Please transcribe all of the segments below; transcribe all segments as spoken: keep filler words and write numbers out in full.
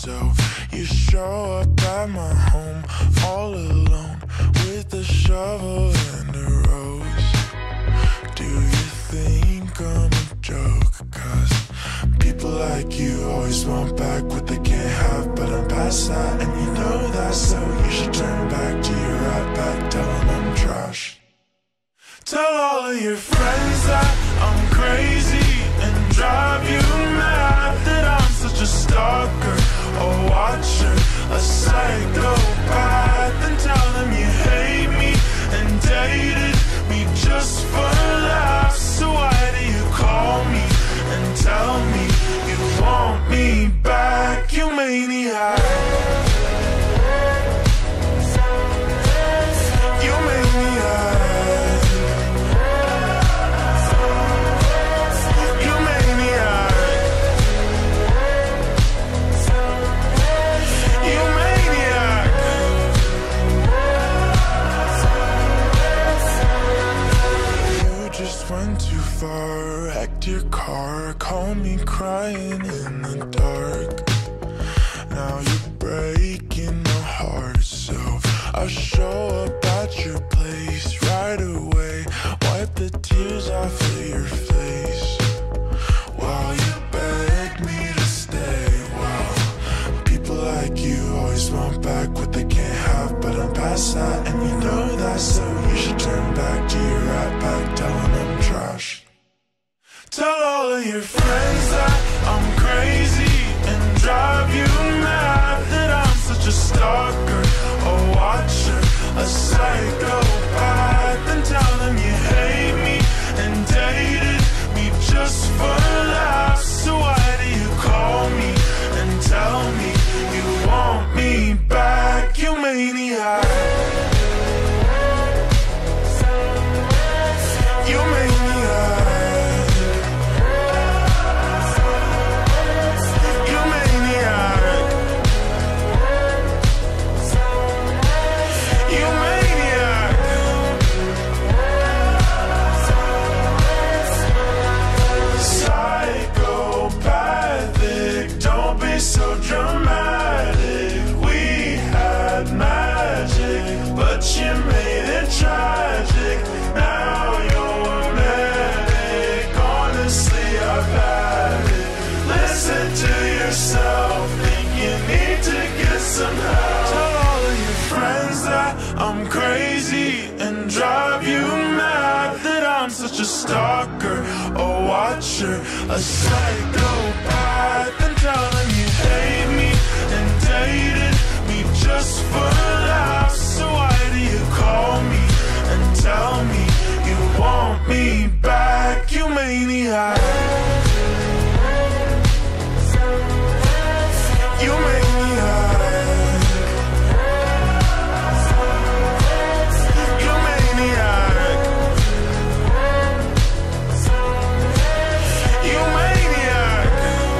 So you show up at my home all alone with a shovel and a rose. Do you think I'm a joke? Cause people like you always want back what they can't have, but I'm past that and you know that, so you should turn back to your right back, tell them I'm trash. Tell all of your friends that I'm crazy and drive you mad, that I'm such a stalker, a watcher, a psychopath. And tell them you hate me and dated me just for laughs. So why do you call me and tell me you want me back, you maniac? You maniac. Went too far, wrecked your car, call me crying in the dark. Now you're breaking my heart, so I'll show up at your place right away, wipe the tears off of your face while you beg me to stay. Wow, people like you always want back what they can't have, but I'm past that and you know that, so you should turn back to your right back, tell them I'm trash. Tell all of your friends that I'm crazy and drive you mad, that I'm such a stalker, a watcher, a psychopath. And tell them you hate me and dated me just for laughs. So why do you call me and tell me you want me back, you maniac? You maniac. So dramatic, we had magic, but you made it tragic. Now you're manic, honestly I've had it. Listen to yourself, think you need to get some help. Tell all of your friends that I'm crazy and drive you mad, that I'm such a stalker, a watcher, a psychopath. And tell them you hate me and dated me just for laughs. So why do you call me and tell me you want me back, you maniac? You maniac. You maniac. You maniac.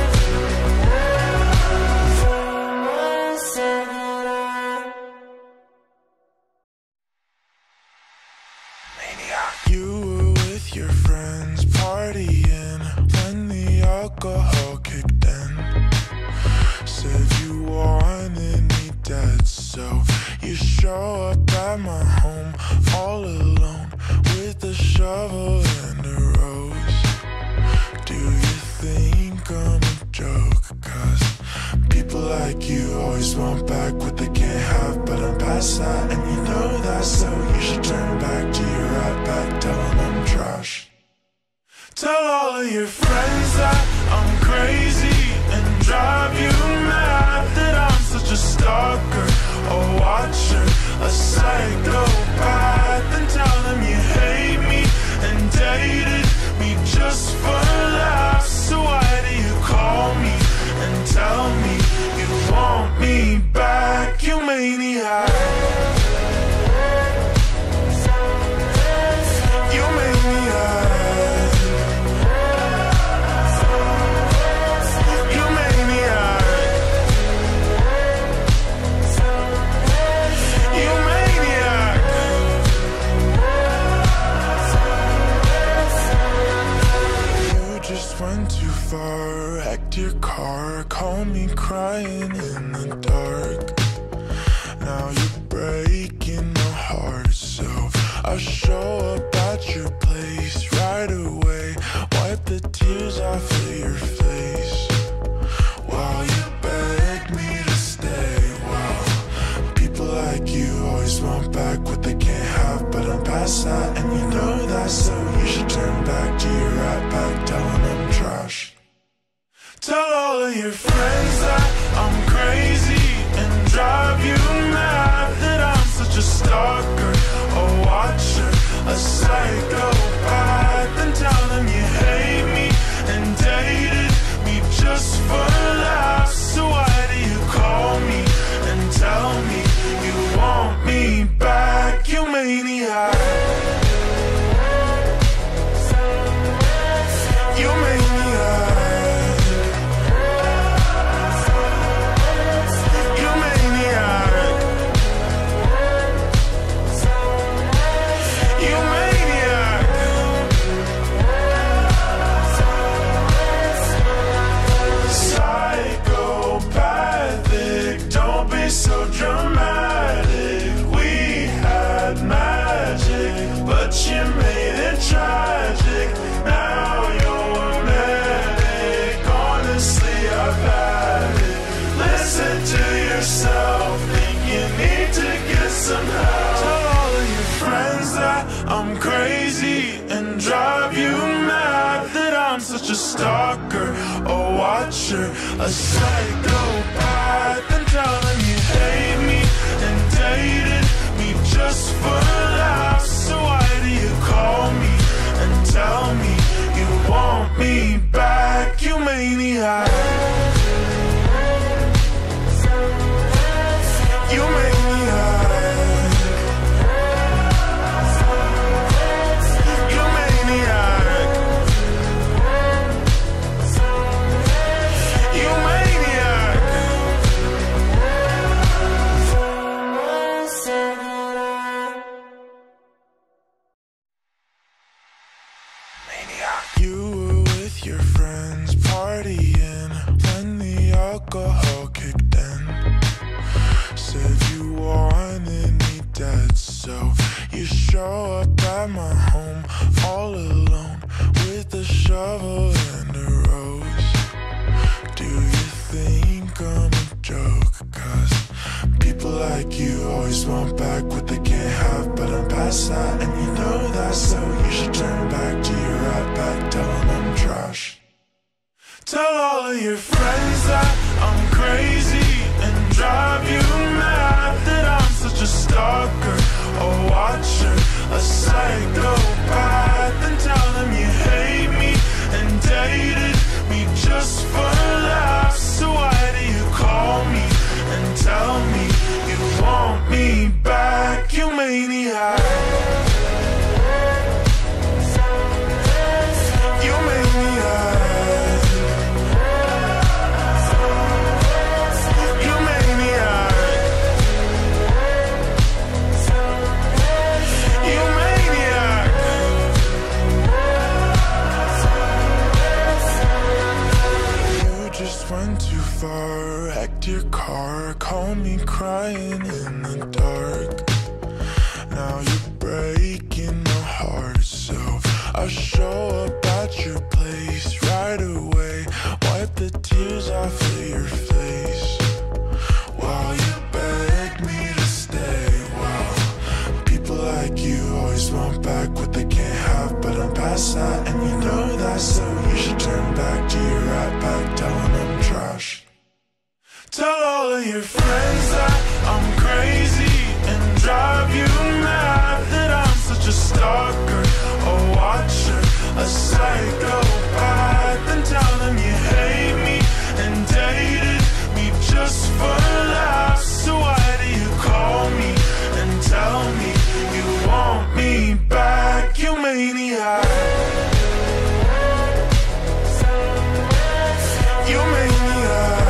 You were with your friends partying when the alcohol kicked in. Said you wanted me dead, so you show up at my home all alone with a shovel and a rose. Do you think I'm a joke? Cause people like you always want back what they can't have, but I'm past that and you know that, so you should turn back to your right back, tell them I'm trash. Tell all of your friends that I'm crazy and drive you mad, that I'm such a stalker, a watcher, a psychopath. And tell them you hate me and dated me just for laughs. So why do you call me and tell me you want me back, you maniac? You maniac. Went too far, wrecked your car, call me crazy. dramatic. We had magic, but you made it tragic. Now you're manic. Honestly, I've had it. Listen to yourself, think you need to get some help. Tell all of your friends that I'm crazy and drive you mad, that I'm such a stalker, a watcher, a psychopath, and tell them you hate me and dated me just for laughs. So why do you call me and tell me you want me back, you maniac? You make me high. You maniac. You maniac. Maniac. You were with your friends partying when the alcohol kicked in. Said you wanted me dead, so you show up at my home all alone with a shovel and a rose. Do you think I'm a joke? Cause people like you always want back what they can't have, but I'm past that and you know that, so you should turn back to your right back, tell them I'm trash. Tell all of your friends that I'm crazy and drive you mad, that I'm such a stalker, a watcher, a psychopath, and tell them you hate me and dated me just for laughs. So why do you call me and tell me you want me back, you maniac? You make me high. Went too far, wrecked your car, call me crying in the dark. Now you're breaking my heart, so I'll show up at your place right away, wipe the tears off of your face, while you beg me to stay. Wow, people like you always want back what they can't have, but I'm past that and you know that, so you should turn back to your right back, tell them I'm trash. Tell all of your friends that I'm crazy and drive you mad, that I'm such a stalker, a watcher, a psychopath, and tell them you hate me and dated me just for laughs. So why do you call me and tell me you want me back, you maniac? You make me high.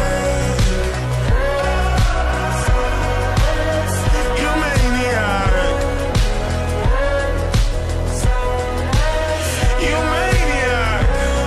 You maniac. You maniac.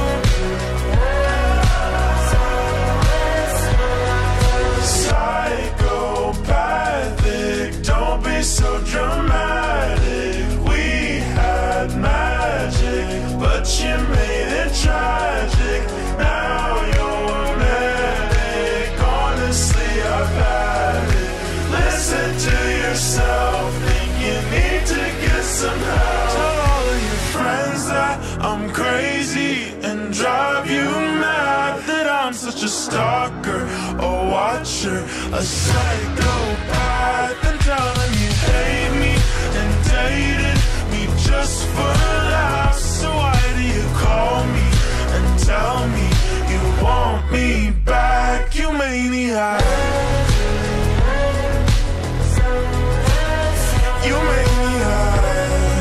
Psychopathic, don't be so dramatic. We had magic, but you made it tragic. Now you're manic. Honestly, I've had it. Listen to yourself, think you need to get some help. Tell all of your friends that I'm crazy and drive you mad, that I'm such a stalker, a watcher, a psychopath, and tell them you hate me and dated me just for laughs. So why do you call me and tell me you want me back, you maniac? You make me high.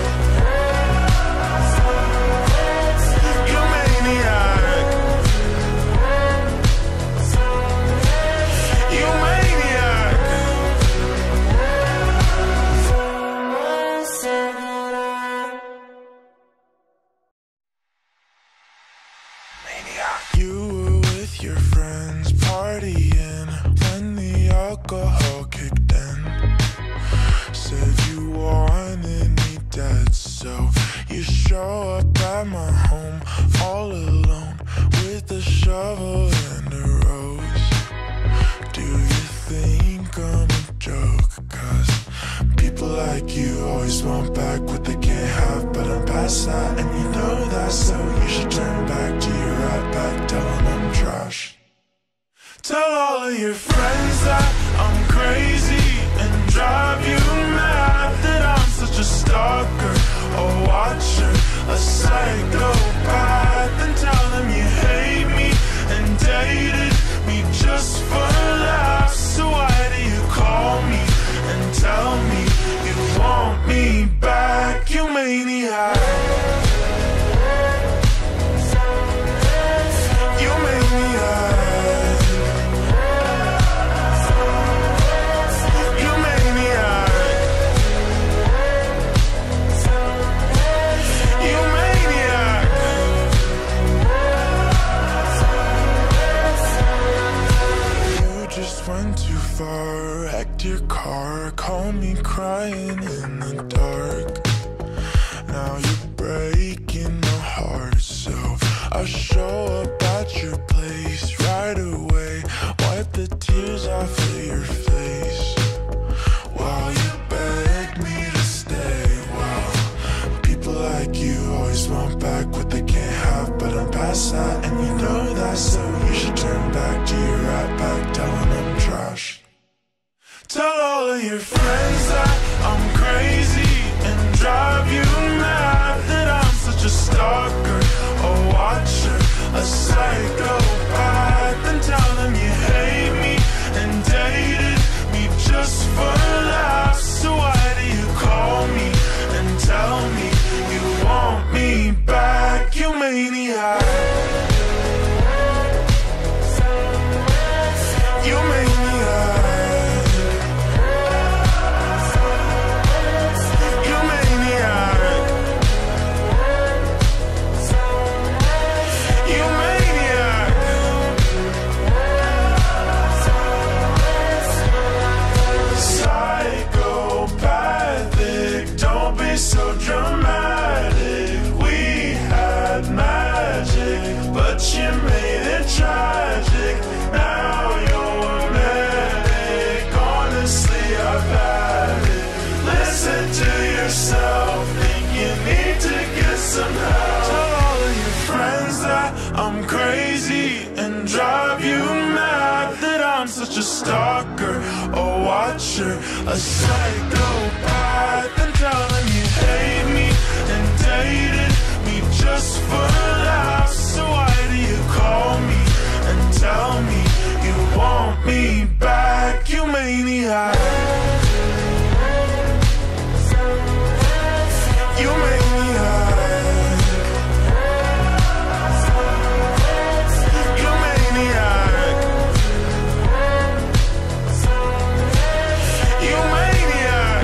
You maniac. You maniac. kicked in. Said you wanted me dead, so you show up at my home all alone with a shovel and a rose. Do you think I'm a joke? Cause people like you always want back what they can't have, but I'm past that and you know that, so you should turn back to your right back, tell them I'm trash. Tell all of your friends that I'm crazy and drive you mad, that I'm such a stalker, a watcher, a psychopath, and tell them you hate me and dated me just for laughs. So why do you call me and tell me you want me back, you maniac? You maniac. Went too far, wrecked your car, call me crying in the dark. Now you're breaking my heart, so I'll show up at your place right away, wipe the tears off of your face while you beg me to stay. Wow, people like you always want back what they can't have, but I'm past that and you know that, so you should turn back to your right back, tell them I'm trash. Tell all of your friends that I'm crazy and drive you mad, that I'm such a stalker, a watcher, a psychopath, and tell them you hate me and dated me just for laughs. So why do you call me and tell me you want me back, you maniac? You maniac. So dramatic, we had magic, but you made it tragic. Now you're manic, honestly I've had it. Listen to yourself, think you need to get some help. Tell all of your friends that I'm crazy and drive you mad, that I'm such a stalker, a watcher, a psychopath, and tell them you hate me and dated me just for laughs. So why do you call me and tell me you want me back, you maniac? You maniac. You maniac. You maniac.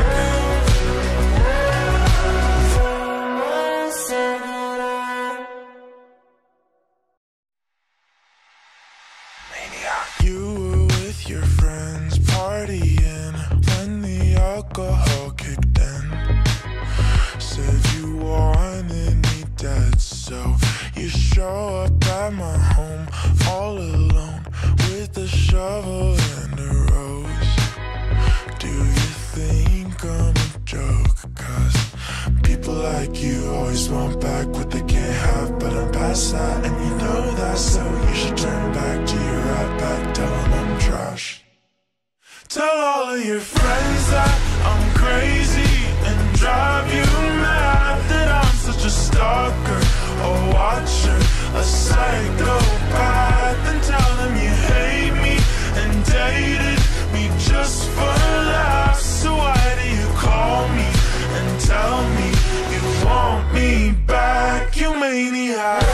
You were with your friends partying when the alcohol kicked in. Said you wanted me dead, so you show up at my home all alone with a shovel and a rose. Do you think I'm a joke? Cause people like you always want back what they can't have, but I'm past that and you know that, so you should turn back to your right back, tell them I'm trash. Tell all of your friends that I'm crazy and drive you mad, that I'm such a stalker, a watcher, a psychopath, and tell them you hate me and dated me just for laughs. So why do you call me and tell me you want me back, you maniac?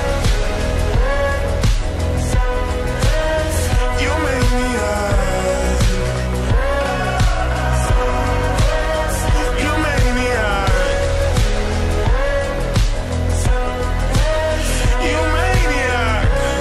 You maniac. You maniac.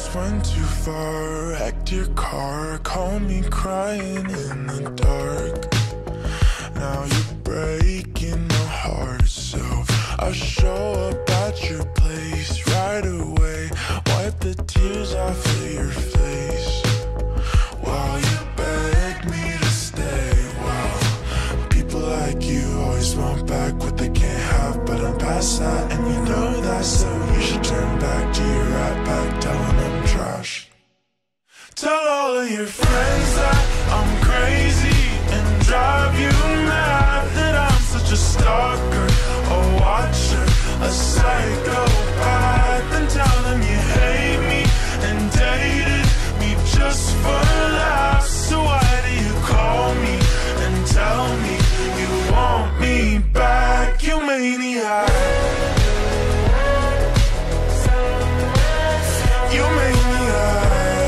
just went too far. Wrecked your car, call me crying in the dark. Now you're breaking my heart, so I'll show up at your place right away. Wipe the tears off of your face while you beg me to stay. Wow, people like you always want back what they can't have, but I'm past that, and you know that, so you should turn back to your right back, telling them trash. Tell all of your friends that I'm crazy and drive you mad, that I'm such a stalker, a watcher, a psychopath, and tell them you hate me and dated me just for laughs. So why do you call me and tell me you want me back, you maniac? You maniac.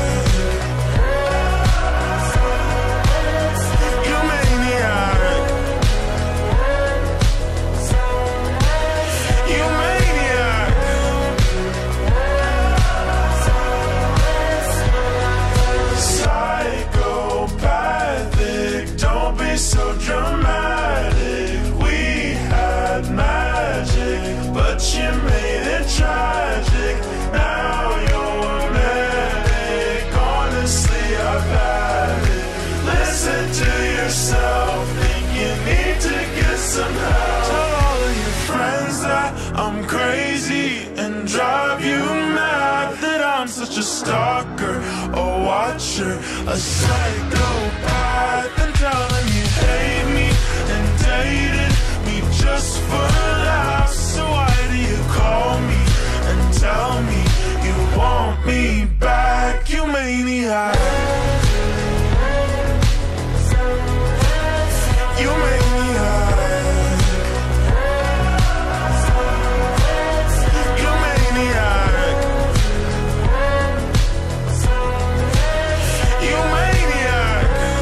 So dramatic, we had magic, but you made it tragic. Now you're manic. Honestly, I've had it. Listen to yourself, think you need to get some help. Tell all of your friends that I'm crazy and drive you mad, that I'm such a stalker, a watcher, a psychopath, and tell them you hate me and dated me just for laughs. So why do you call me and tell me you want me back, you maniac? You maniac. You maniac. You maniac.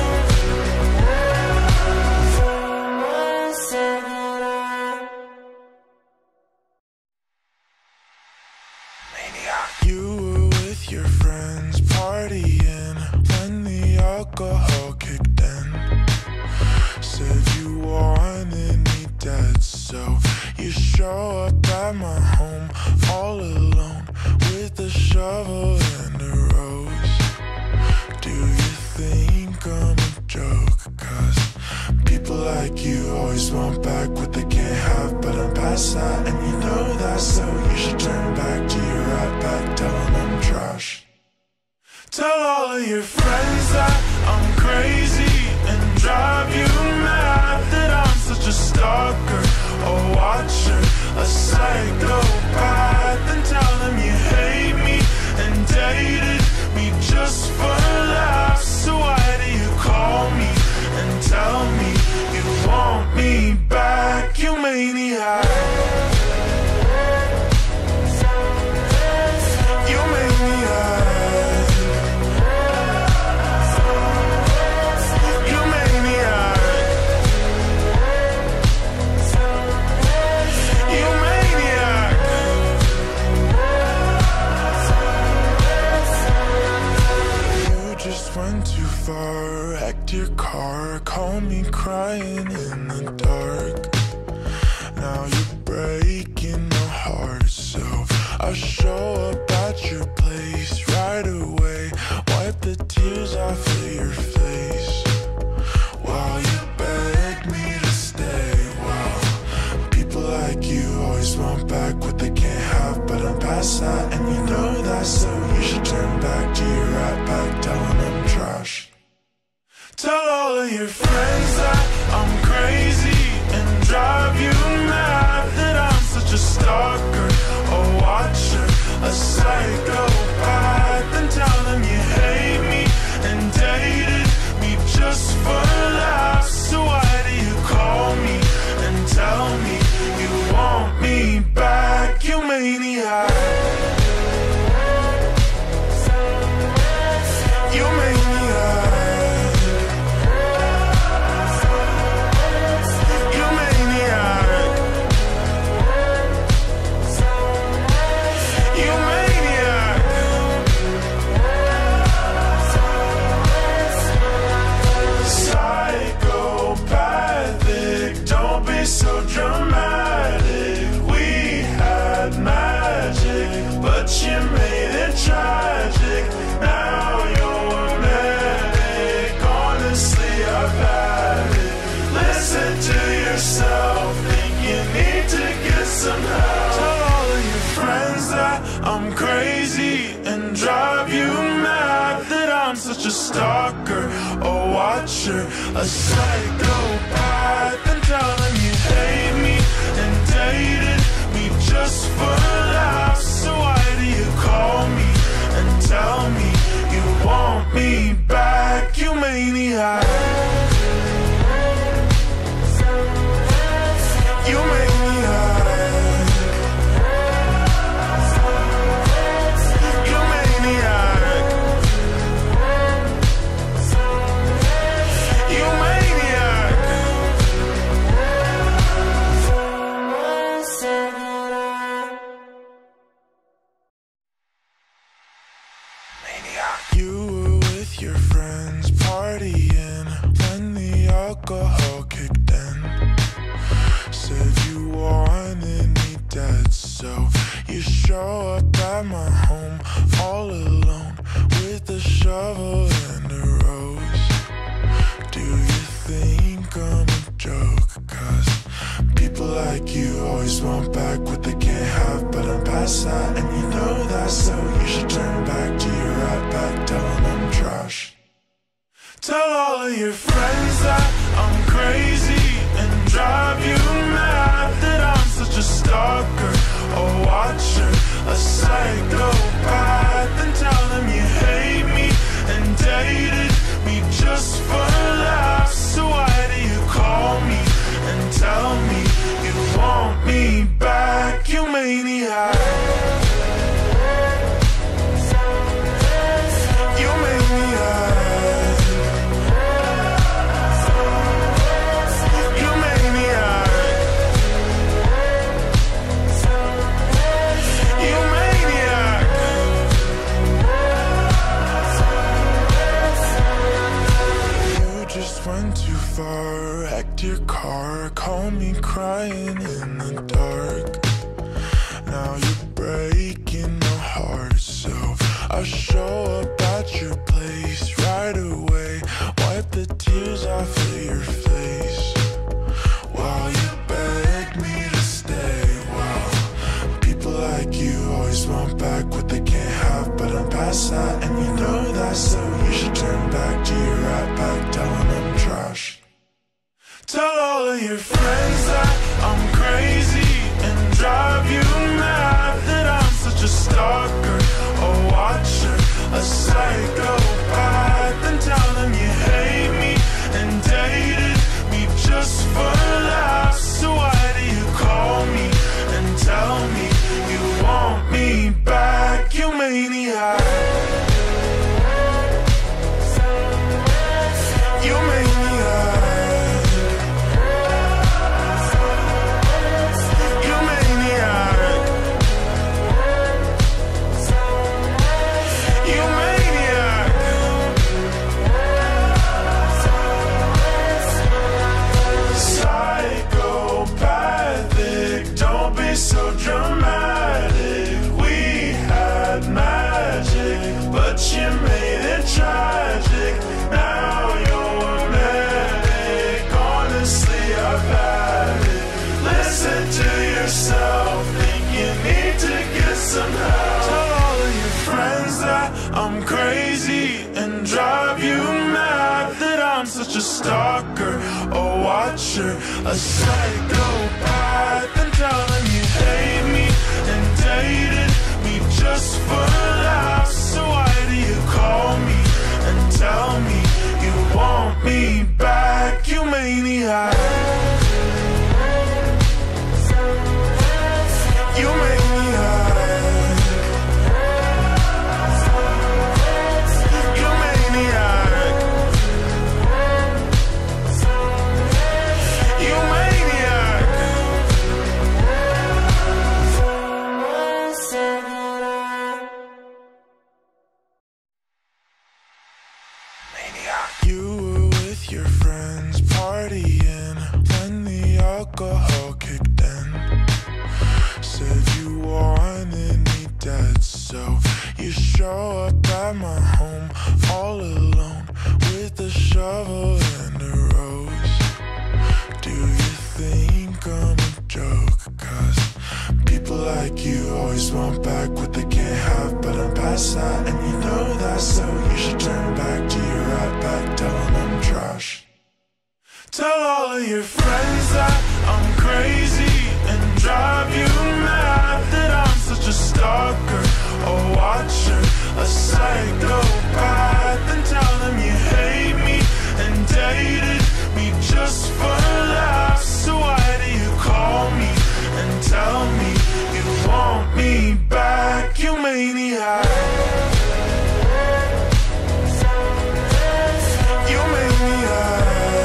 You were with your friends partying when the alcohol kicked in. Said you wanted me dead, so you show up at my home all alone with a shovel and a rose. Do you think I'm a joke? Cause people like you always want back what they can't have, but I'm past that, and you know that, so you should turn back to your right back, telling them trash. Tell all of your friends that I'm crazy and drive you mad, that I'm such a stalker, a watcher, a psychopath, and tell them you hate me and dated me just for laughs. So why do you call me and tell me you want me back, you maniac? You maniac. Went too far, wrecked your car, call me crying in the dark. Now you're breaking my heart, so I'll show up at your place right away. Wipe the tears off of your face while you beg me to stay. Wow, people like you always want back what they can't have, but I'm past that, and you know that, so you should turn back to your right back, telling them trash. Tell all of your friends that I'm crazy and drive you mad, that I'm such a stalker, a watcher, a psychopath. stalker, a watcher, a psychopath, and tell them you hate me and dated me just for laughs. So why do you call me and tell me you want me back, you maniac? You maniac. You maniac. You maniac. Maniac. You were with your friends partying when the alcohol kicked in. Said you wanted me dead, so you show up at my home all alone with a shovel and a rose. Do you think I'm a joke? Cause people like you always want back what they can't have, but I'm past that and you know that, so you should turn back to your right back, tell them I'm trash. Tell all of your friends that I'm crazy and drive you mad, that I'm such a stalker, a watcher, a psychopath, and tell them you hate me and dated me just for laughs. So why do you call me and tell me you want me back, you maniac? You maniac. Went too far, wrecked your car, call me crying in the dark. Now you're breaking my heart, so I'll show up at your place right away, wipe the tears off of your face while you beg me to stay. Well, people like you always want back what they can't have, but I'm past that and you know that, so you should turn back to your right back, tell them I'm trash. Tell all of your friends that I'm crazy and drive you mad, that I'm such a stalker, a watcher, a psychopath, and tell them you hate me and dated me just for laughs. So why do you call me and tell me you want me back, you maniac? You maniac. You maniac. You maniac. Psychopathic, don't be so dramatic. We had magic, but you made it tragic. Now you're manic. Honestly, I've had it. Listen to yourself, think you need to get some help. Tell all of your friends that I'm crazy and drive you mad, that I'm such a stalker, a watcher, a psychopath, and tell them you hate me and dated me just for laughs. So why do you call me and tell me you want me back, you maniac? You maniac. You maniac. You maniac. Maniac. You were with your friends partying when the alcohol kicked in. Said you wanted me dead, so you show up at my home all alone with a shovel and a rose. Do you think I'm a joke? Cause people like you always want back what they can't have, but I'm past that and you know that, so you should turn back to your Tell all of your friends that I'm crazy and drive you mad, that I'm such a stalker, a watcher, a psychopath. And tell them you hate me and dated me just for laughs. So why do you call me and tell me you want me back, you maniac? You maniac.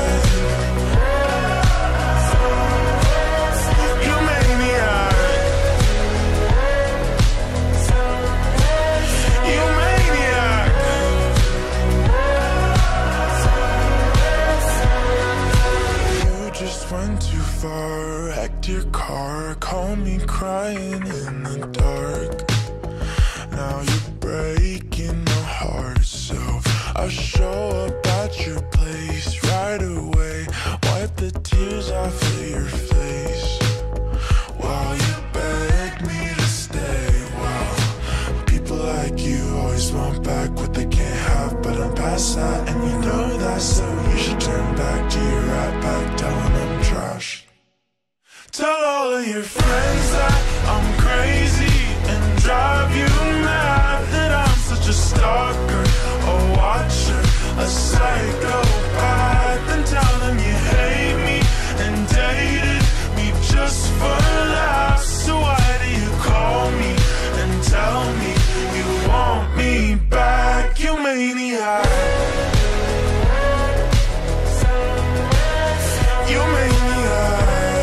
Went too far, wrecked your car, call me crying in the dark. Now you're breaking my heart, so I'll show up at your place right away. Wipe the tears off of your face while you beg me to stay. Wow, people like you always want back what they can't have, but I'm past that and you know that, so you should turn back to your right back, telling them trash. Tell all of your friends that I'm crazy and drive you mad, that I'm such a stalker, a watcher, a psychopath. And tell them you hate me and dated me just for laughs. So why do you call me and tell me you want me back, you maniac? You maniac.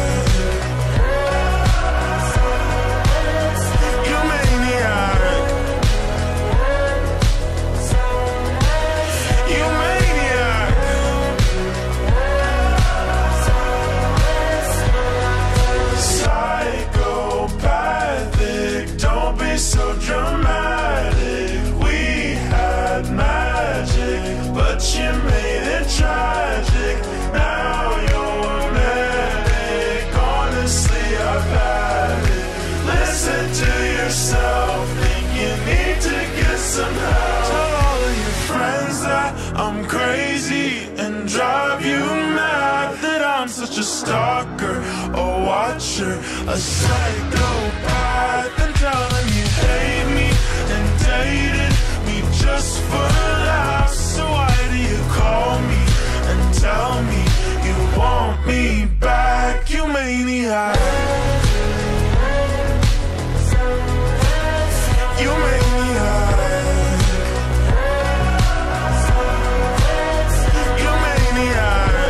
So dramatic, we had magic, but you made it tragic. Now you're manic, honestly I've had it. Listen to yourself, think you need to get some help. Tell all of your friends that I'm crazy and drive you mad, that I'm such a stalker, a watcher, a psychopath. And tell them you hate me and dated me just for laughs. So why do you call me and tell me you want me back, you maniac? You maniac. You maniac.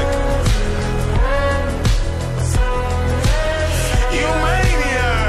You maniac.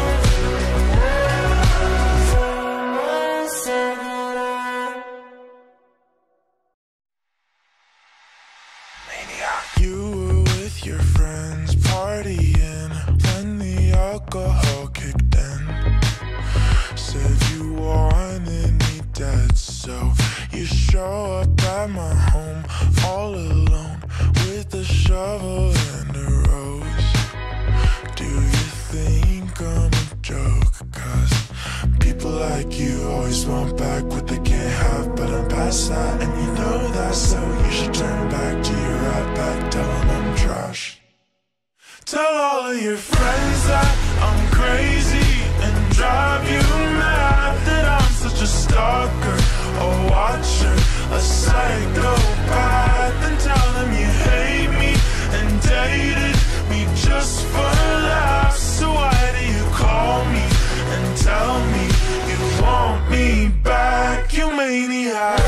You were with your friends partying when the alcohol kicked in. Said you wanted me dead, so you show up at my home all alone with a shovel and a rose. Do you think I'm a joke? Cause people like you always want back what they can't have, but I'm past that and you know that, so you should turn back to your right back, telling them trash. Tell all of your friends that I'm crazy and drive you mad, that I'm such a stalker, a watcher, a psychopath. And tell them you hate me and dated me just for laughs. So why do you call me and tell me you want me back, you maniac?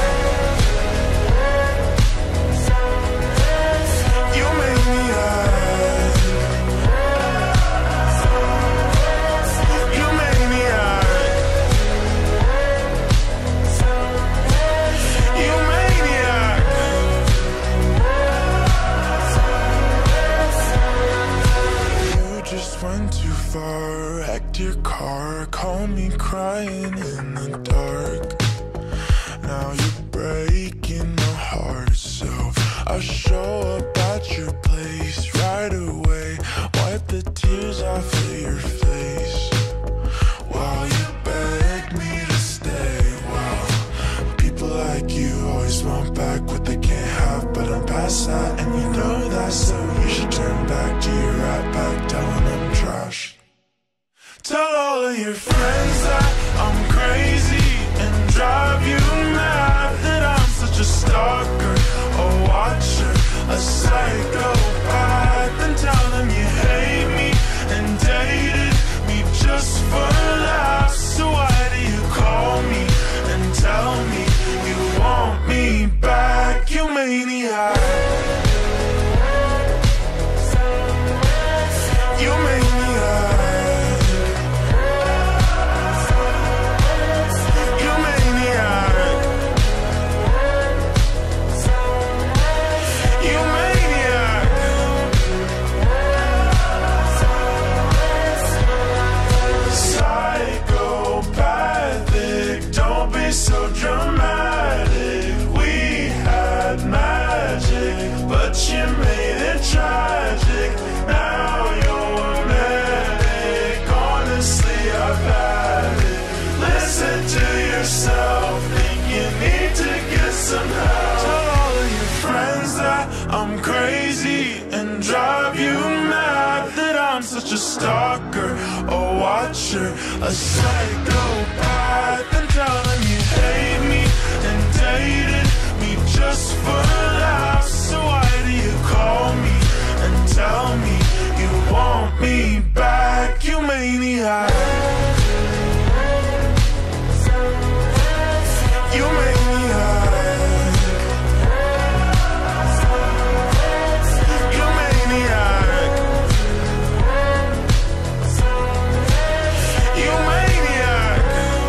You maniac. Went too far, wrecked your car, call me crying in the dark. Now you're breaking my heart, so I'll show up at your place right away. Wipe the tears off of your face while you beg me to stay. Wow, people like you always want back what they can't have, but I'm past that and you know that, watcher, a psychopath, and tell them you hate me and dated me just for laughs. So why do you call me and tell me you want me back, you maniac? You maniac. You maniac. You maniac.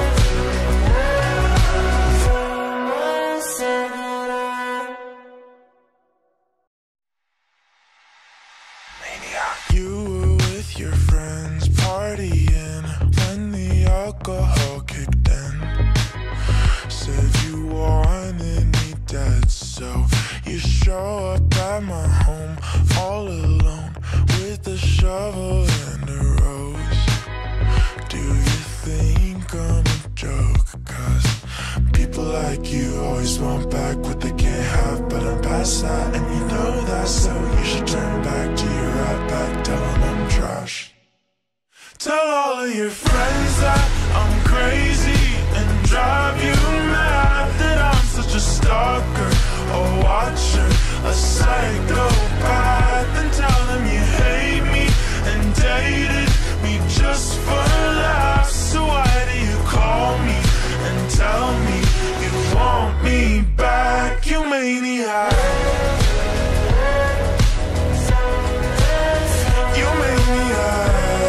Maniac. You were with your friends partying when the alcohol kicked in. Said you wanted me dead, so you show up at my home all alone with a shovel and a rose. Do you think I'm a joke? Cause people like you always want back what they can't have, but I'm past that and you know that, so you should turn back to your right back, tell them I'm trash. Tell all of your friends that I'm crazy and drive you mad, that I'm such a stalker, a watcher, a psychopath, and tell them you hate me and dated me just for laughs. So why do you call me and tell me you want me back, you maniac? You maniac.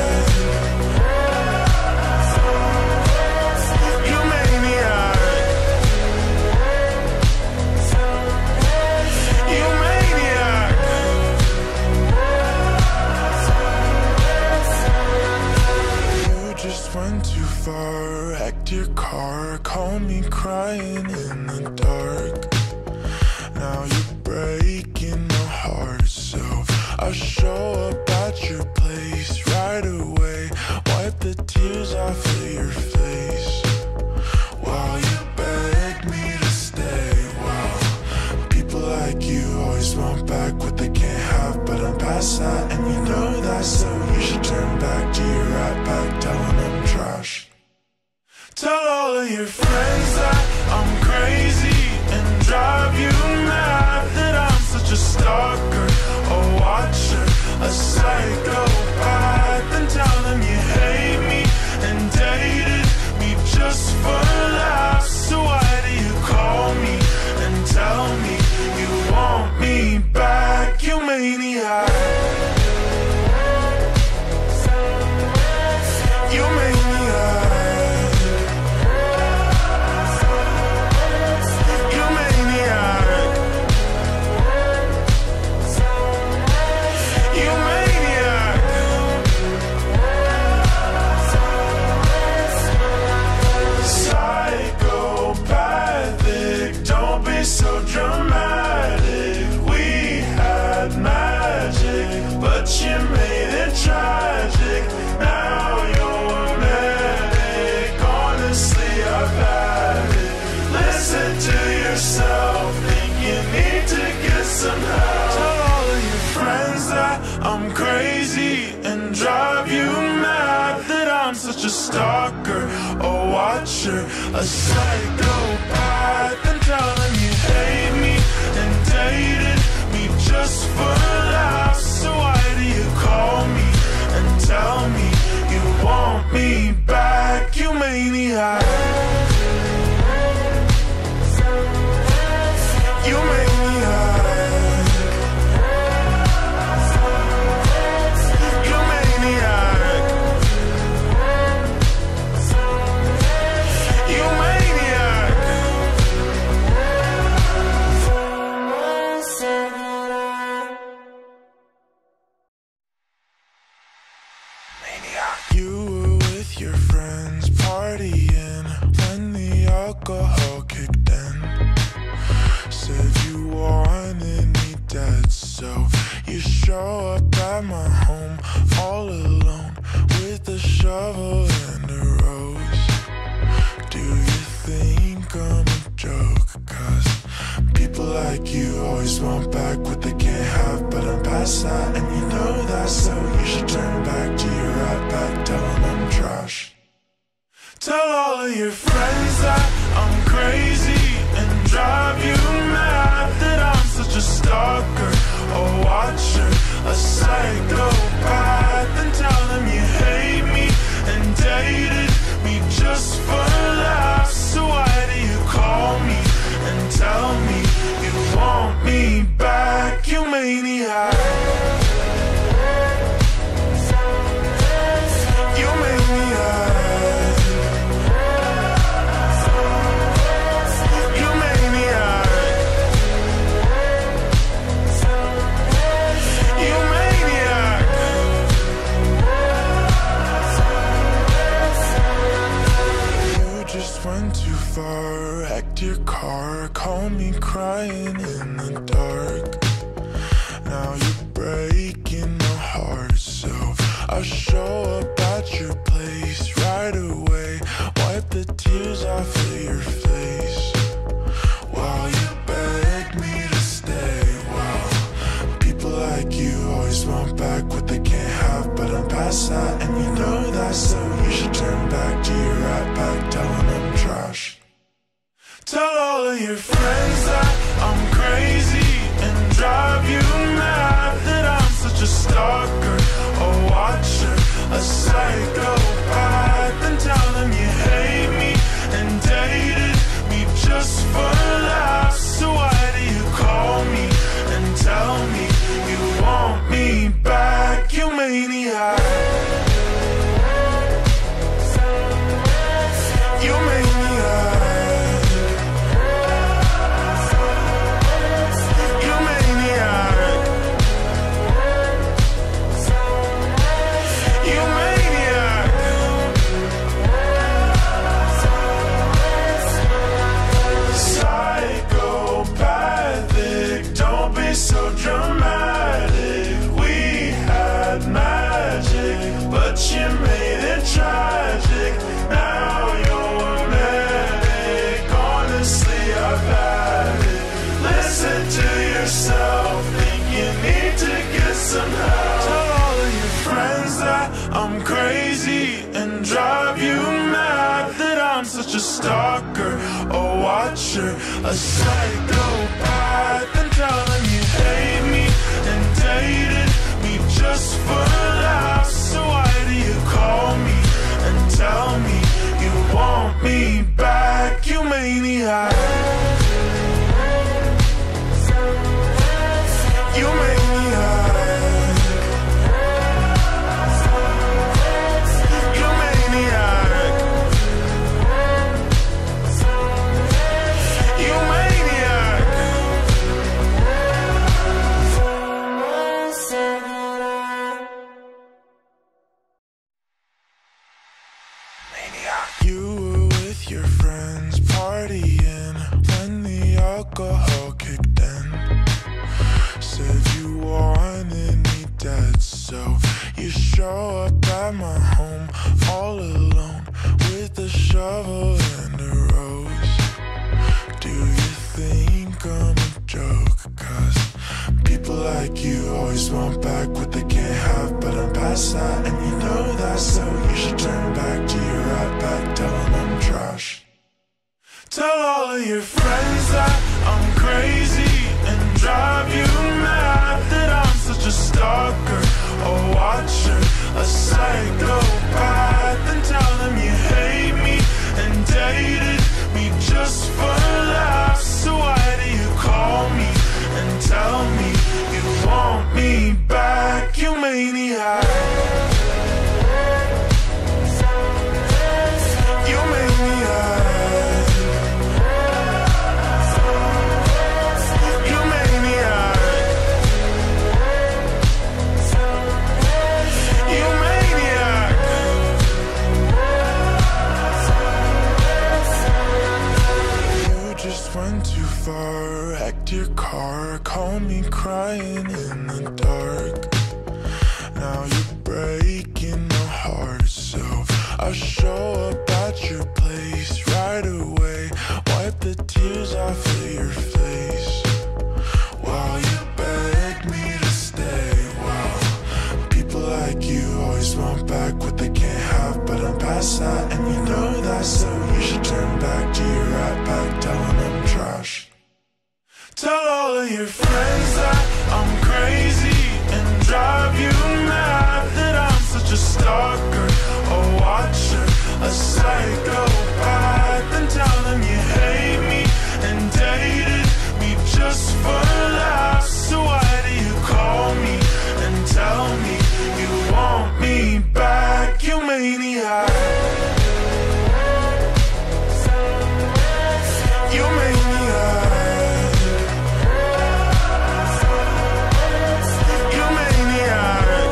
Went too far, wrecked your car, call me crying in the dark. Now you're breaking my heart, so I'll show up at your place right away, wipe the tears off of your face while you beg me to stay. Wow, people like you always want back what they can't have, but I'm past that and you know that, so you should turn back to your right back, tell them I'm trash. Tell all of your friends that I'm crazy and drive you mad, that I'm such a stalker, a watcher, a psychopath, and tell them you hate me and dated me just for laughs. So why do you call me and tell me you want me back, you maniac? You maniac. You maniac. You maniac. Psychopathic, don't be so dramatic. We had magic, but you made it tragic. Now you're manic. Honestly, I've had it. Listen to yourself, think you need to get some help. Tell all of your friends that I'm crazy and drive you mad, that I'm such a stalker, a watcher, a psychopath, and tell them you hate me and dated me just for laughs. So why do you call me and tell me you want me back, you maniac? You maniac. You maniac. You maniac. Maniac. You were with your friends partying when the alcohol kicked in. Said you wanted me dead, so you show up at my home all alone with a shovel and a rose. Do you think I'm a joke? Cause people like you always want back what they can't have, but I'm past that and you know that, so you should turn back to your right back, tell them I'm trash. Tell all of your friends that I'm crazy and drive you mad, that I'm such a stalker, a watcher, a psychopath. And tell them you hate me and dated me just for laughs. So why do you call me and tell me you want me back, you maniac? You maniac. You maniac. You maniac. You just went too far, wrecked your car, call me crying in the dark. Now you're breaking my heart, so I'll show up at your place right away, wipe the tears off of your face, while you beg me to stay. Well, people like you always want back what they can't have, but I'm past that, and you know that, so you should turn back to your right back, telling them trash. Tell all of your friends that I'm crazy and drive you mad, that I'm such a stalker, a watcher, a psychopath. And tell them you hate me and dated me just for laughs. So why do you call me and tell me you want me back, you maniac? You maniac. So dramatic, we had magic, but you made it tragic. Now you're manic, honestly I've had it. Listen to yourself, think you need to get some help. Tell all of your friends that I'm crazy and drive you mad, that I'm such a stalker, a watcher, a psychopath. And tell them you hate me and dated me just for laughs. So why do you call me and tell me you want me back, you maniac? You maniac. You maniac. You maniac. You were with your friends partying when the alcohol kicked in. Said you wanted me dead, so you show up at my home all alone with a shovel and a rose. Do you think I'm a joke? Cause people like you always want back what they can't have, but I'm past that, and you know that, so you should turn back to your right back, telling them trash. Tell all of your friends that I'm crazy and drive you mad, that I'm such a stalker, a watcher, a psychopath. And tell them you hate me and dated me just for laughs. So why do you call me and tell me you want me back, you maniac? You maniac. You maniac. You maniac. You just went too far, wrecked your car, call me crying in the dark. Now you're breaking my heart, so I'll show up at your place right away, wipe the tears off of your face, while you beg me to stay. Well, people like you always want back what they can't have, but I'm past that, and you know that, of your friends that I'm crazy and drive you mad, that I'm such a stalker, a watcher, a psychopath, and tell them you hate me and dated me just for laughs. So why do you call me and tell me you want me back, you maniac? You maniac. You maniac.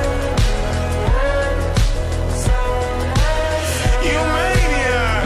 You maniac.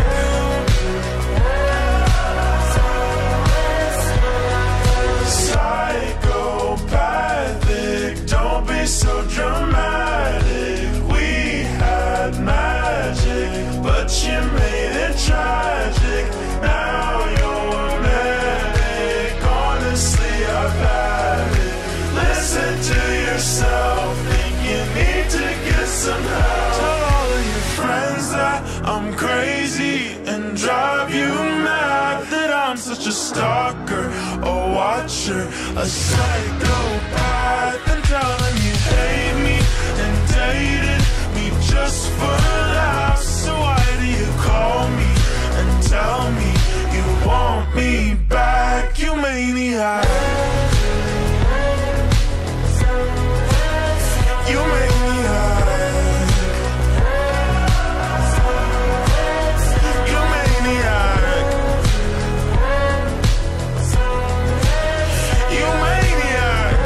Psychopathic, don't be so dramatic. We had magic, but you made it tragic. Now you're manic. Honestly, I've had it. Listen to yourself, think you need to get some help. Tell all of your friends that I'm crazy and drive you mad, that I'm such a stalker, a watcher, a psychopath, and tell them you hate me and dated me just for laughs. So why do you call me and tell me you want me back, you maniac? You maniac. You maniac. You maniac.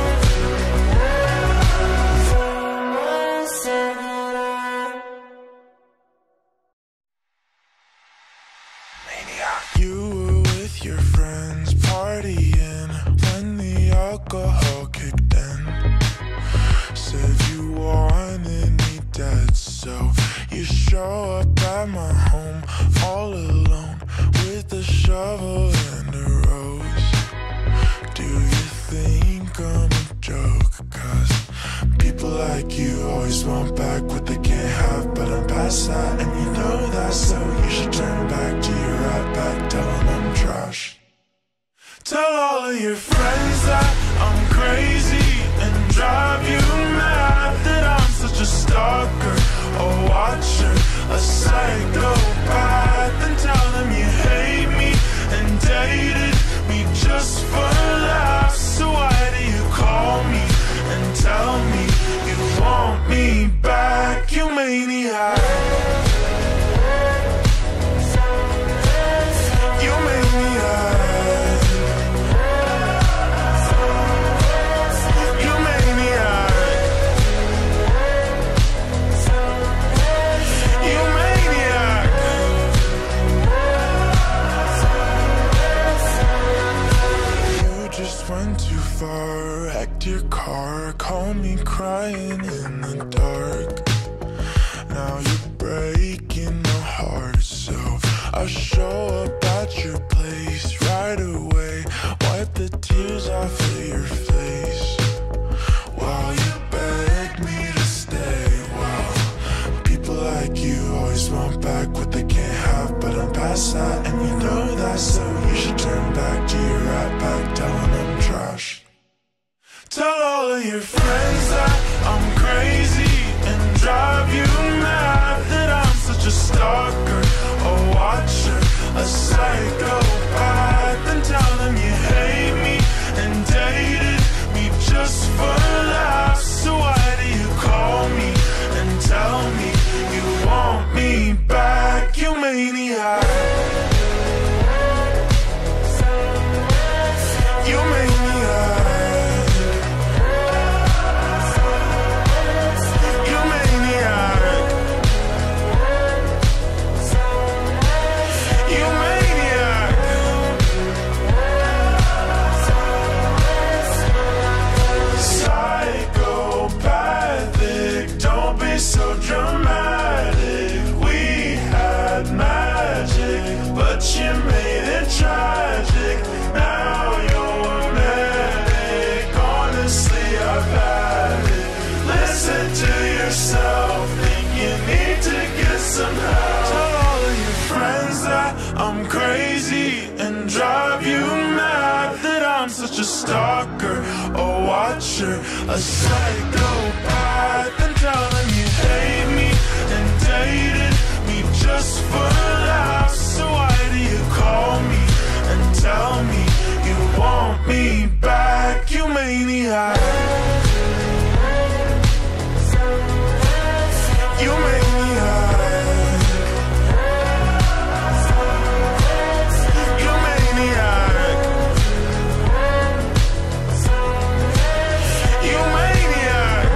Maniac. You were with your friends partying when the alcohol kicked in. Said you wanted me dead, so you show up at my home all alone with a shovel and a rose. Do you think I'm a joke? Cause people like you always want back what they can't have, but I'm past that and you know that, so you should turn back to your right back, tell them I'm trash. Tell all of your friends that I'm crazy and drive you mad, that I'm such a stalker, a watcher, a psychopath, and tell them you hate me and dated me just for laughs. So why do you call me and tell me you want me back, you maniac? You maniac. You maniac. You maniac. You just went too far, wrecked your car, call me crying in the dark. Now you're breaking my heart, so I'll show up at your place right away, wipe the tears off of your face while you beg me to stay. Well, people like you always want back what they can't have, but I'm past that and you know that, so you should turn back to your right back, tell them I'm trash. Tell all of your friends that I'm crazy and drive you mad, that I'm such a stalker, a watcher, a psychopath, and tell them you hate me and dated me just for laughs. So why do you call me and tell me you want me back, you maniac? You maniac. You maniac. You maniac. Psychopathic, don't be so dramatic. We had magic, but you made it tragic. Now you're manic. Honestly, I've had it. Listen to yourself, think you need to get some help. Tell all of your friends that I'm crazy and drive you mad, that I'm such a stalker, a watcher, a psychopath, and tell them you hate me and dated me just for laughs. So why do you call me and tell me you want me back, you maniac? You maniac. You maniac. You maniac.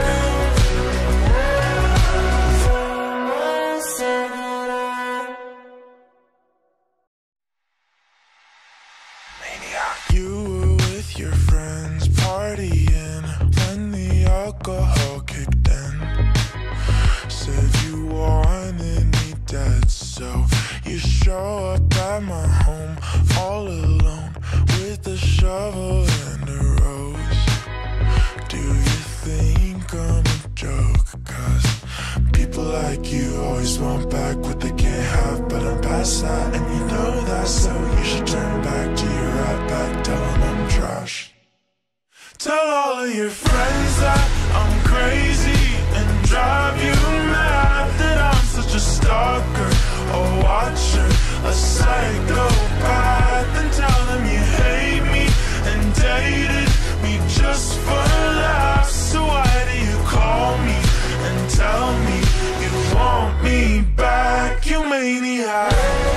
Maniac. You were with your friends partying when the alcohol kicked in. Said you wanted me dead, so you show up at my home all alone with a shovel and a rose. Do you think I'm a joke? Cause people like you always want back what they can't have, but I'm past that and you know that, so you should turn back to your right back, tell them I'm trash. Tell all of your friends that I'm crazy and drive you mad, that I'm such a stalker, a watcher, a psychopath, and tell them you hate me and dated me just for laughs. So why do you call me and tell me you want me back, you maniac?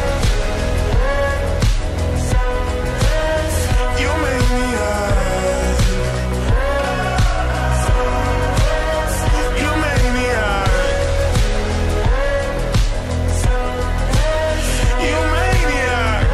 You maniac. You maniac. You maniac.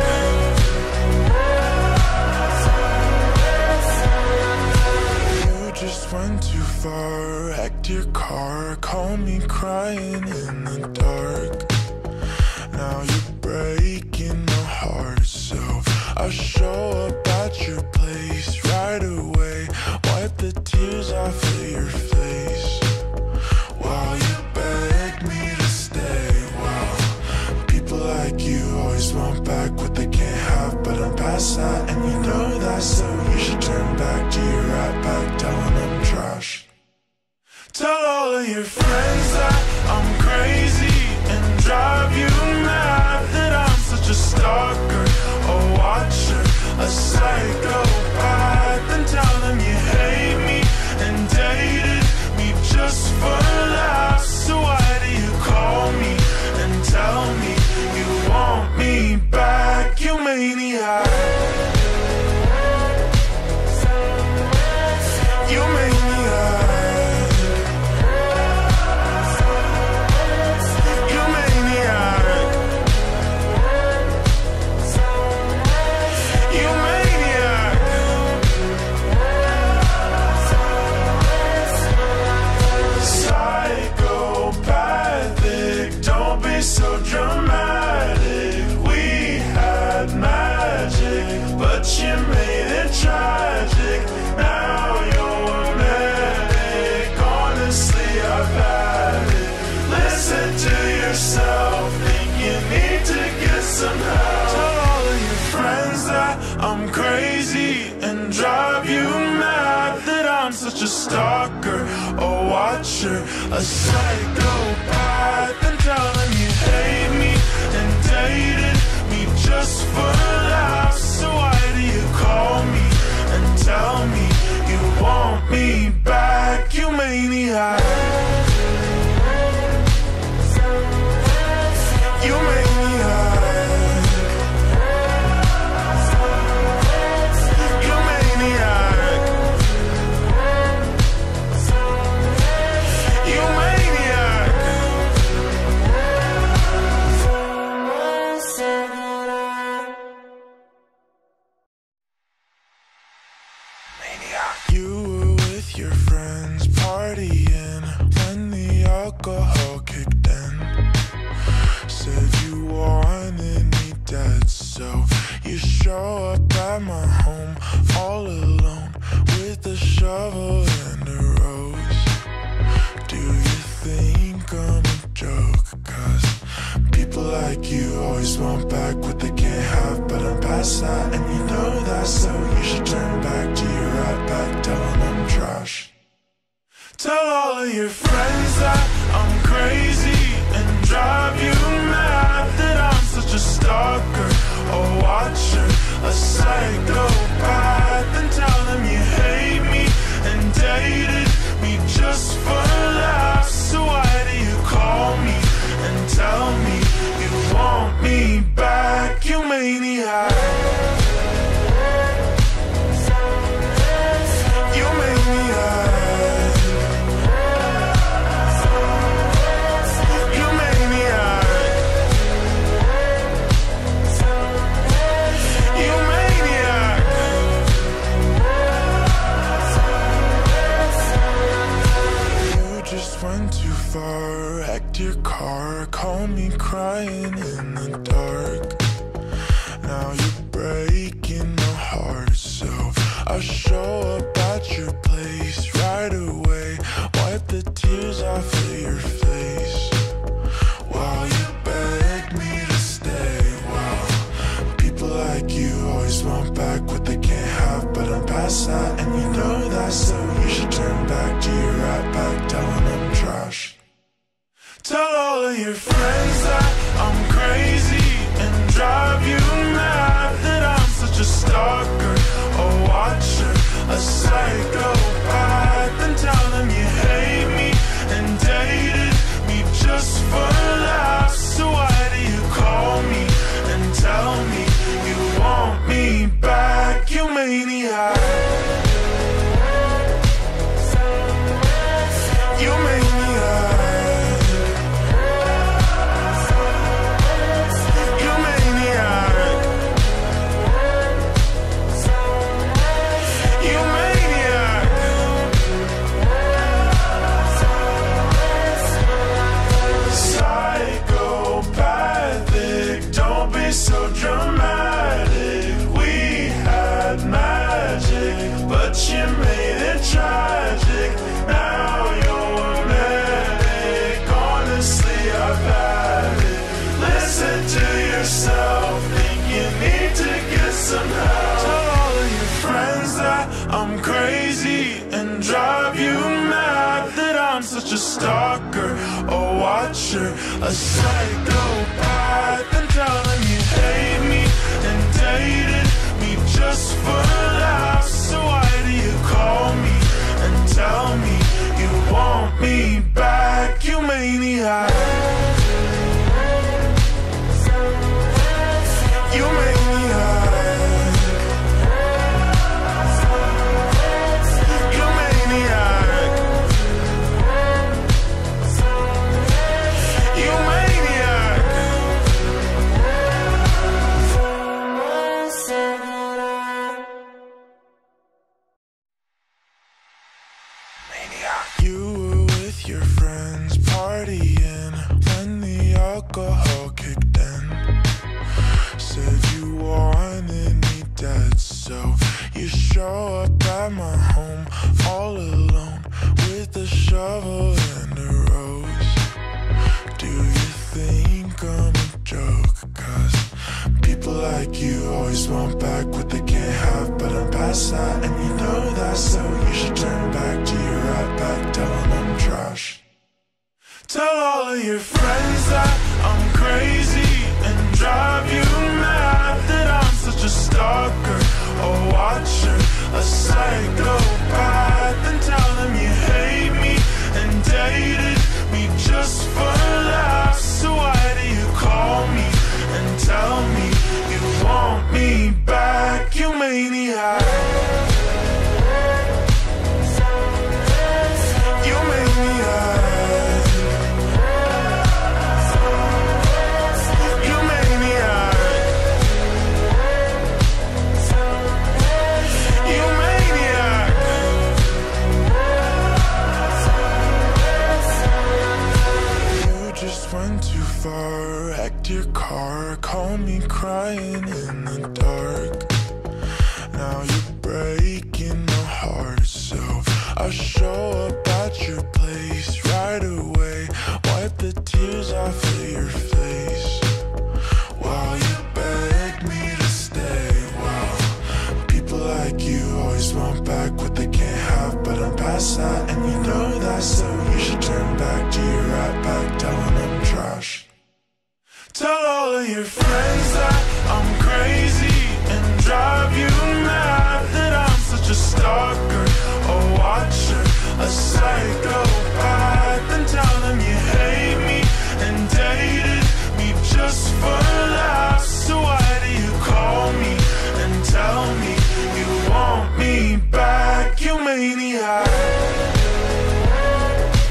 You just went too far, wrecked your car, called me crying in the dark. Now you're breaking my heart, so I'll show up at your place right away, wipe the tears off of your face while you beg me to stay. Well, people like you always want back what they can't have, but I'm past that and you know that, so you should turn back to your right back, tell them I'm trash. Tell all of your friends that I'm crazy and drive you mad, that I'm such a stalker, a watcher, a psychopath, and tell them you hate me and dated me just for laughs. So why do you call me and tell me you want me back, you maniac? You maniac. You maniac. You maniac. Psychopathic, don't be so dramatic. We had magic, but you made it tragic. Now you're manic, honestly I've had it. Listen to yourself, think you need to get some help. Tell all of your friends that I'm crazy and drive you mad, that I'm such a stalker, a watcher, a psychopath, and tell them you hate me and dated me just for laughs. So why do you call me and tell me you want me back, you maniac? You maniac. You maniac. You maniac. Maniac. You were with your friends partying when the alcohol kicked in. Said you wanted me dead, so you show up at my home all alone with a shovel and a rose. Do you think I'm a joke? Cause people like you always want back what they can't have, but I'm past that and you know that, so you should turn back to your I'll show up at your place right away. Wipe the tears off of your face while you beg me to stay. Wow, people like you always want back what they can't have, but I'm past that, and you know that, so you should turn back to your right back, telling them trash. Tell all of your friends that I'm crazy and drive you mad, that I'm such a stalker, a watcher, a psychopath, and tell them you hate me and dated me just for laughs. So why do you call me and tell me you want me back, you maniac? You maniac. So dramatic, we had magic, but you made it tragic. Now you're manic, honestly I've had it. Listen to yourself, think you need to get some help. Tell all of your friends that I'm crazy and drive you mad, that I'm such a stalker, a watcher, a psychopath, and tell them you hate me and dated me just for laughs. So why do you call me and tell me you want me back, you maniac? You maniac. You maniac. You maniac. You were with your friends partying when the alcohol kicked in. Said you wanted me dead, so you show up at my home all alone with a shovel and a rose. Do you think I'm a joke? Cause people like you always want back what they can't have, but I'm past that, and you know that, so you should turn back to your right back, telling them trash. Tell all of your friends that I'm crazy and drive you mad, that I'm such a stalker, a watcher, a psychopath, and tell them you hate me and dated me just for laughs. So why do you call me and tell me you want me back, you maniac? You maniac. Went too far, wrecked your car, call me crying in the dark. Now you're breaking my heart, so I'll show up at your place right away. Wipe the tears off of your face while you beg me to stay. Wow, people like you always want back what they can't have, but I'm past that, and you know that, so you should turn back to your right back, telling them trash. Tell all of your friends that I'm crazy and drive you mad, that I'm such a stalker, a watcher, a psychopath, and tell them you hate me and dated me just for laughs. So why do you call me and tell me you want me back, you maniac?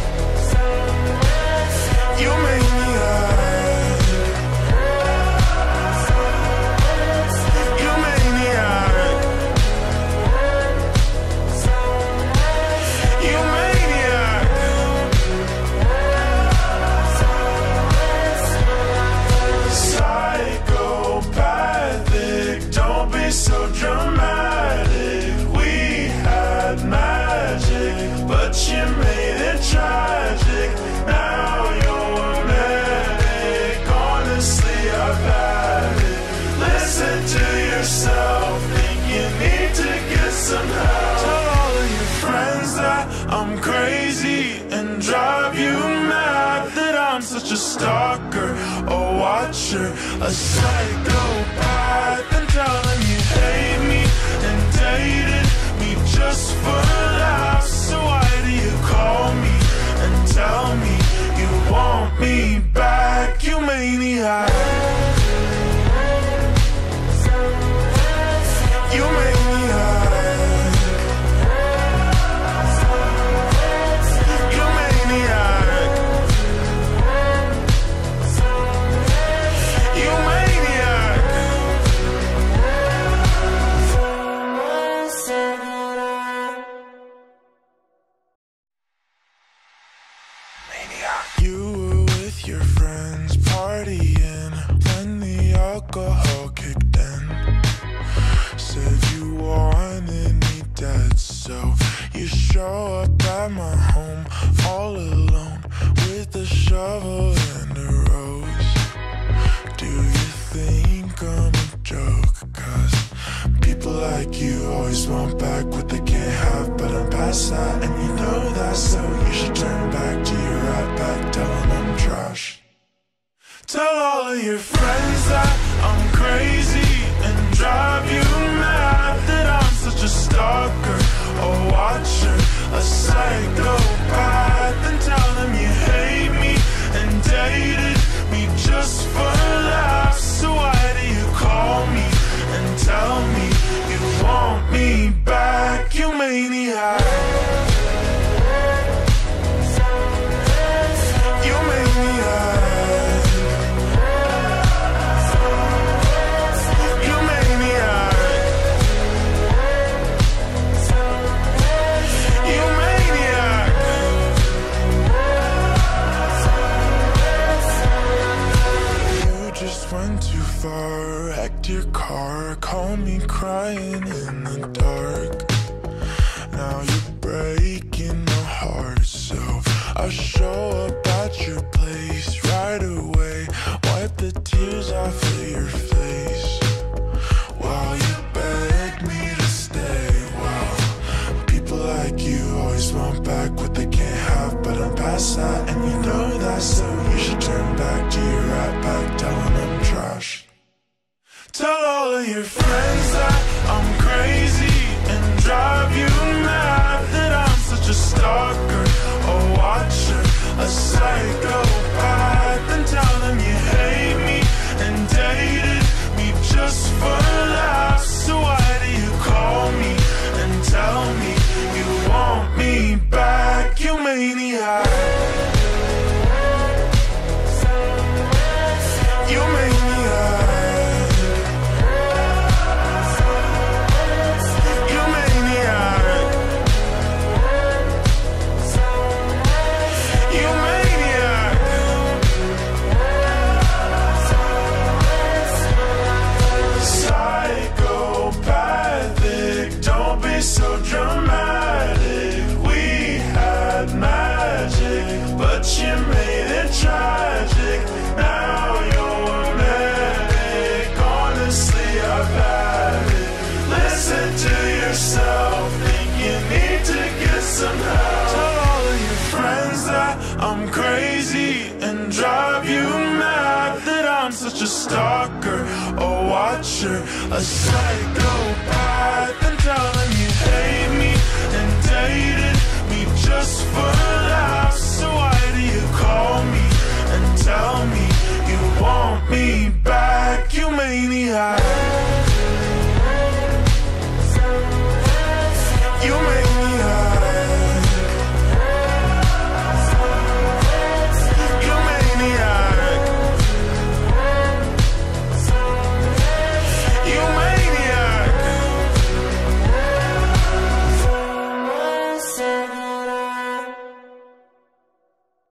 some help. Tell all of your friends that I'm crazy and drive you mad, that I'm such a stalker, a watcher, a psychopath. And tell them you hate me and dated me just for laughs. So why do you call me and tell me you want me back, you maniac? You maniac. You maniac. You maniac. Maniac. You were with your friends partying when the alcohol kicked in. Said you wanted me dead, so you show up at my home all alone with a shovel and a rose. Do you think I'm a joke? Cause people like you always want back what they can't have, but I'm past that and you know that, so you should turn back to your right back, tell them I'm trash. Tell all of your friends that I'm crazy and drive you mad, that I'm such a stalker, a watcher, a psychopath. And tell them you hate me and dated me just for laughs. So why do you call me and tell me you want me back, you maniac? You maniac. Went too far, wrecked your car, call me crying in the dark. Now you're breaking my heart, so I'll show up at your place right away, wipe the tears off of your face while you beg me to stay. Well, people like you always want back what they can't have, but I'm past that and you know that, so you should turn back to your right back, tell them I'm trash. Tell all of your friends that I'm crazy and drive you mad, that I'm such a stalker, a watcher, a psychopath. And tell them you hate me and dated me just for laughs. So why do you call me and tell me you want me back, you maniac? You maniac. So dramatic, we had magic, but you made it tragic. Now you're a medic, honestly I've had it. Listen to yourself, think you need to get some help. Tell all of your friends that I'm crazy and drive you mad, that I'm such a stalker, a watcher, a psychopath.